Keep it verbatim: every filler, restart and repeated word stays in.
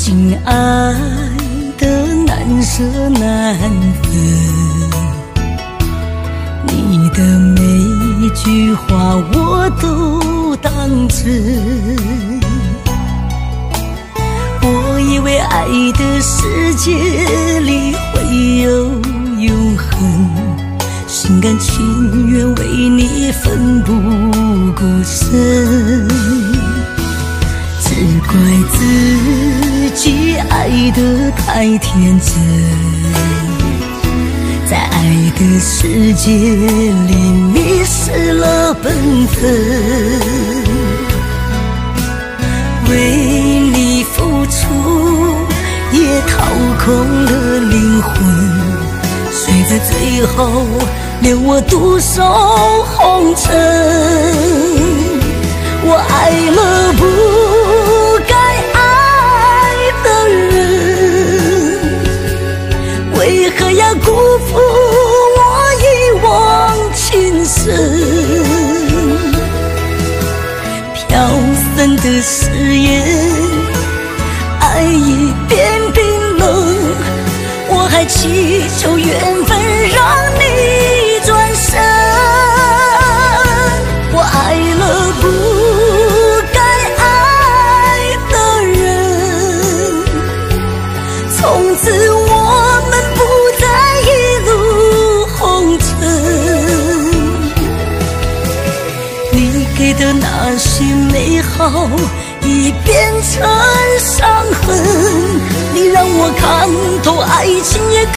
心爱的难舍难分，你的每一句话我都当真。我以为爱的世界里会有永恒，心甘情愿为你奋不顾身，只怪自己爱得太天真，在爱的世界里迷失了本分，为你付出也掏空了灵魂，谁知最后留我独守红尘。我爱了不该爱的人，为何要辜负我一往情深？飘散的誓言，爱已变冰冷，我还祈求缘分让你转身。我爱了不该爱的人，从此我们不再一路红尘。你给的那些美好已变成伤痕，你让我看透爱情也